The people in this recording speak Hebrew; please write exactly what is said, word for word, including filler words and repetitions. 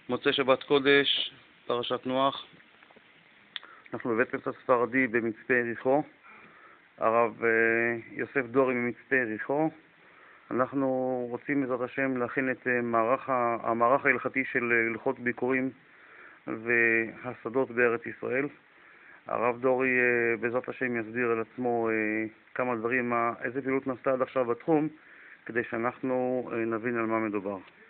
מוצאי שבת קודש, פרשת נוח. אנחנו בבית כנסת הספרדי במצפה יריחו, הרב יוסף דורי ממצפה יריחו. אנחנו רוצים בעזרת השם להכין את מערך, המערך ההלכתי של הלכות ביקורים והשדות בארץ ישראל. הרב דורי בעזרת השם יסביר על עצמו כמה דברים, איזה פעילות נעשתה עד עכשיו בתחום, כדי שאנחנו נבין על מה מדובר.